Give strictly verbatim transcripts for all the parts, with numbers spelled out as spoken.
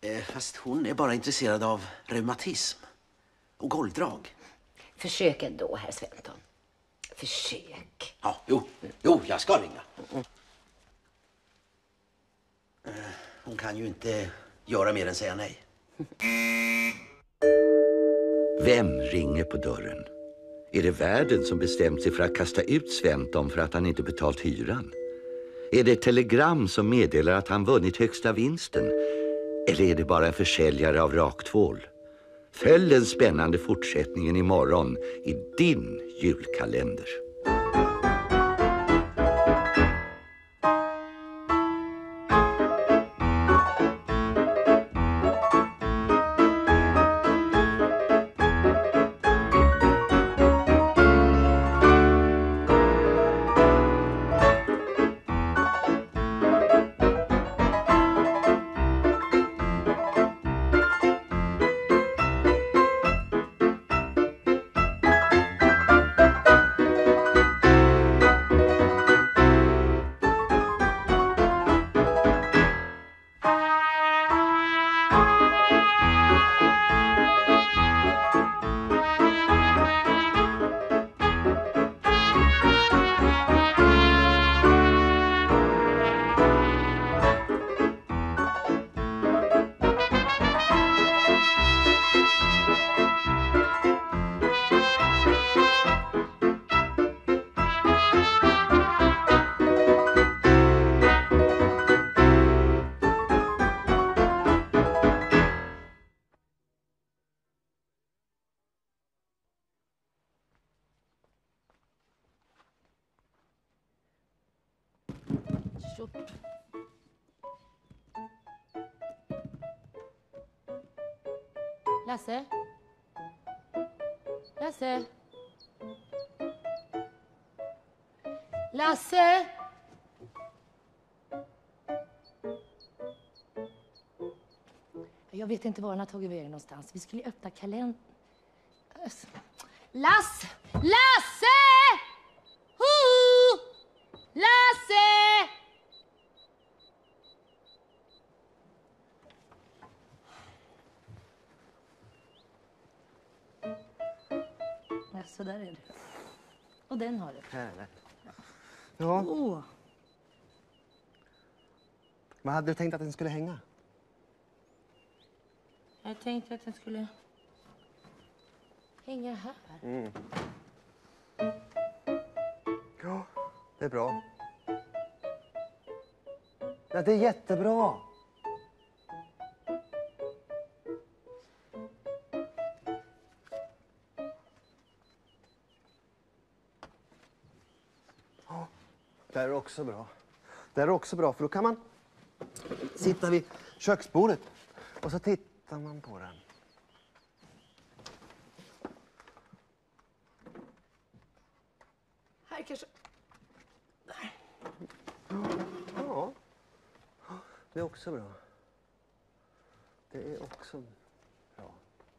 Eh, fast hon är bara intresserad av reumatism och golvdrag. Försök ändå, herr Sventon. Försök. Ja, jo, jo, jag ska ringa. Mm. Eh, hon kan ju inte göra mer än säga nej. Vem ringer på dörren? Är det värden som bestämt sig för att kasta ut Sventon för att han inte betalt hyran? Är det ett telegram som meddelar att han vunnit högsta vinsten? Eller är det bara en försäljare av raktvål? Följ den spännande fortsättningen imorgon i din julkalender. Lasse? Lasse? Lasse? Jag vet inte var han har tagit vägen någonstans. Vi skulle öppna kalendern. Lasse! Lasse! Ho! Lasse! Ja, så där är det. Och den har du. Härligt. Ja. Åh. Vad hade du tänkt att den skulle hänga? Jag tänkte att den skulle hänga här. Mm. Ja, det är bra. Ja, det är jättebra. Ja, det är också bra. Det är också bra, för då kan man sitta vid köksbordet och så tittar man på den. Här kanske. Där. Ja, det är också bra. Det är också bra.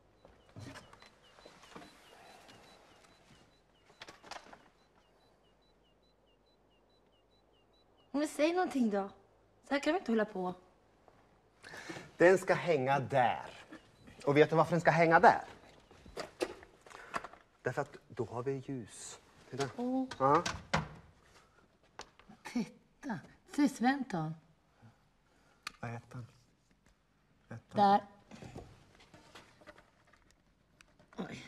Men säg någonting då. Så här kan vi inte hålla på. Den ska hänga där. Och vet du varför den ska hänga där? Därför att då har vi ljus. Titta. Åh. Ja. Titta. Se Sventon. Vad heter den? Där. Oj.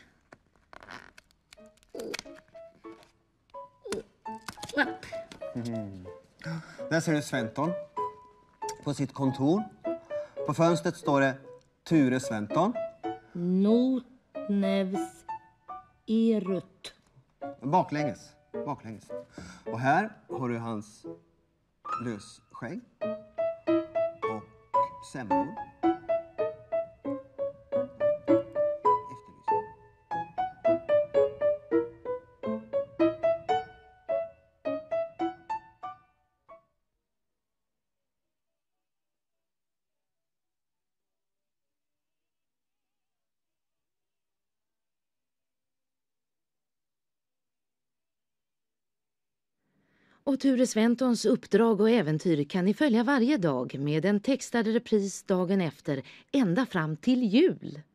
Mm. Där ser du Sventon på sitt kontor. På fönstret står det Ture Sventon. Notnävs erut. Baklänges. Baklänges. Och här har du hans lösskägg. Och semlor. Efterlysning. Och Ture Sventons uppdrag och äventyr kan ni följa varje dag med en textad repris dagen efter ända fram till jul.